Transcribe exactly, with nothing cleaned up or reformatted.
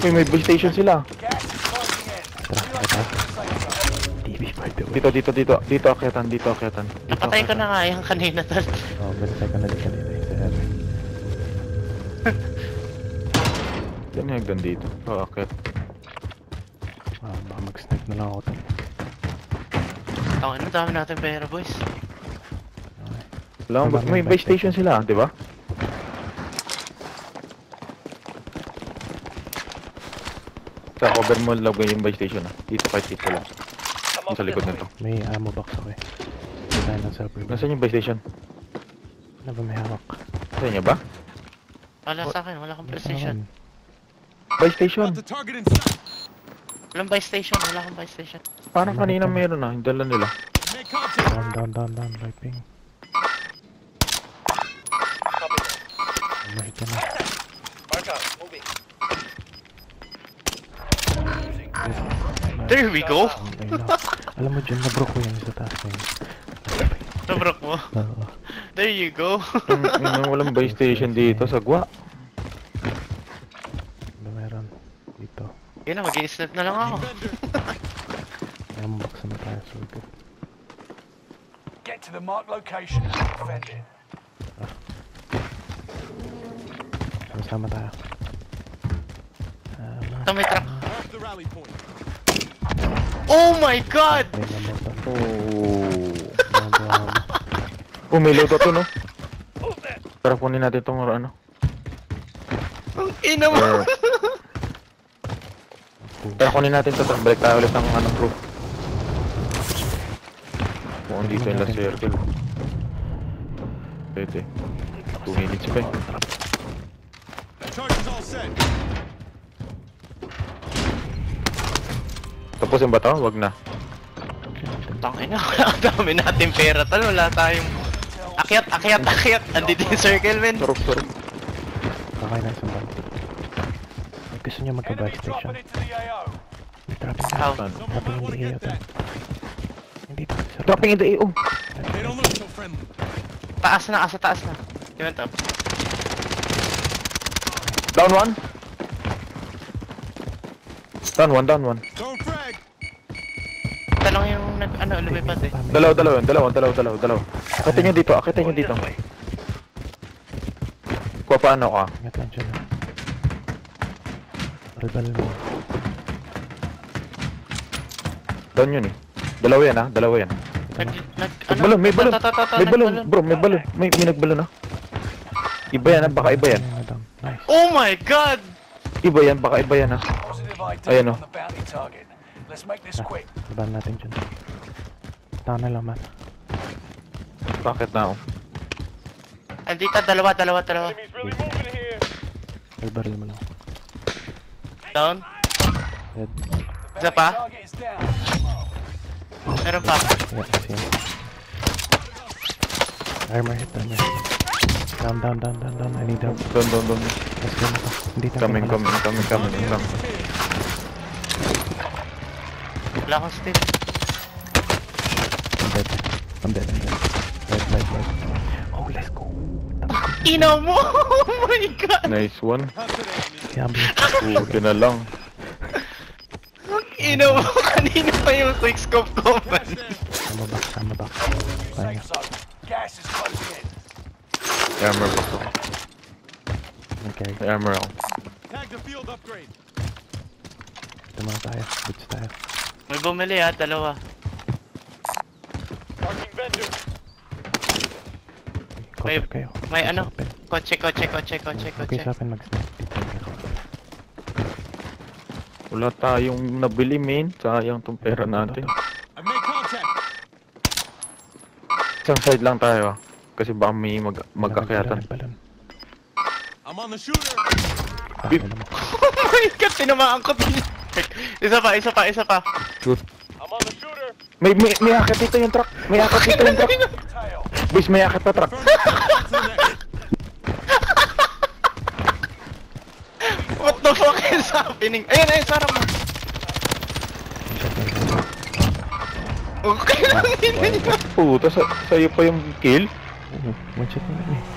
Uy, may base station sila. Dito, dito, dito. Dito akyatan, dito akyatan. Napatay ko na nga yung kanina tol. Oo, binatay ka na din kanina yung sa L. Yan yung hagdan dito. Oo, akyat. Ah, baka mag-snipe na lang ako tol. Tawin na dami natin pera boys. Wala, may base station sila, di ba? Sa cover mo lang yung base station ah. Dito fight dito lang. Yung sa likod nito. May ammo box ako eh. Tayo ng server. Nasaan yung base station? Ano ba may hawak? Sa inyo ba? Wala sa akin, wala akong PlayStation. Base station. Walang buy station, wala akong buy station. Parang kanina meron ah, yung dala nila. Down, down, down, down, right ping. Mahit ka na. There we go! Alam mo dyan, nabrok ko yan sa taas na yun. Nabrok mo? Oo. There you go! Yung walang base station dito sa Gwa. Ano meron? Dito. Yun na, mag-i-snap na lang ako. May ammo box na tayo, so good. Get to the marked location and defend it. Sama-sama tayo. Ito may truck. Oh my god! May ammo to. Oh. Oh, may load to no? Tara kunin natin itong ano. Ang ina mo! Uh, Tara kunin natin ito. Balik tayo ulit ng ano proof. Mukhang dito yung last circle. Pwede. two minutes pa eh. Tapusin ba ito? Wag na. Tangina, ang dami natin pera tal. Wala tayong... Akyat, akyat, akyat! Andito yung circle men! Surok, surok. Okay na isang bag. Gusto niya magka-buy station. May trapping na. How? Trapping in the A O to. Hindi to. Dropping in the A O. Taas na, asa taas na. Yun top. Down one. Down one, down one. Ito lang yung nag... ano, lumipat eh. Dalaw, dalaw yun. Dalaw, dalaw, dalaw, dalaw. Akitin nyo dito, akitin nyo dito. Kuha paano ka? Ingat lang dyan. Balbal mo. Down yun eh. Dalawa yan ah, dalawa yan. Nag... nag... May balon, may balon. Ta- ta- ta- ta- May balon, nagbalon. bro, may balon. May, may nagbalon ah. Iba yan ah, baka iba yan. Nice. Oh my god! Iba yan, baka iba yan ah. Positive I D Ayan, oh. on the bounty target. Let's make this quick. Laban natin dyan. Tama na lang man. Bakit na ako? Andito, dalawa, dalawa, dalawa. Balbaril mo lang. Down. Red. Isa pa? Target is down. Meron pa. Yeah, kasi yan. Armor hit, armor hit. Down, down, down, down, down. I need help. Doon, doon, doon. Let's go na to. Hindi tayo Coming, makalas. coming, coming, coming, coming. Wala akong stick. I'm dead. I'm dead, I'm dead. Right, right, right. Oh, let's go. Ina mo! Oh my god! Nice one. Yabi. Buti na lang. Ina mo! Kanina pa yung quickscope ko man. Sama back, sama back. Kaya. Safe zone. Gas is closing in. Armor ba ito? Okay. May armor ako. Ito mga tayo. Boots tayo. May bumili ha, dalawa. May, Cover kayo. may ano? Open. Kotse, kotse, kotse, kotse, Okay kotse. sa akin mag-snap. Dito ako. Wala tayong nabili main. Sayang tong pera natin. Isang side lang tayo ah. Kasi baka may mag magkakyatan. Balon. I'm on the shooter. Beep. Oh my god, tinamaan ko din. Isa pa, isa pa, isa pa. Shoot. I'm on the shooter. May, may, may akit dito yung truck. May akit dito yung truck. Tail. Boys, may akit na truck. What the fuck is happening? Ayun, ayun, sarap mo. Okay lang, hindi niya. Puta, sa, sa'yo pa yung kill? Oo, one shot na lang eh.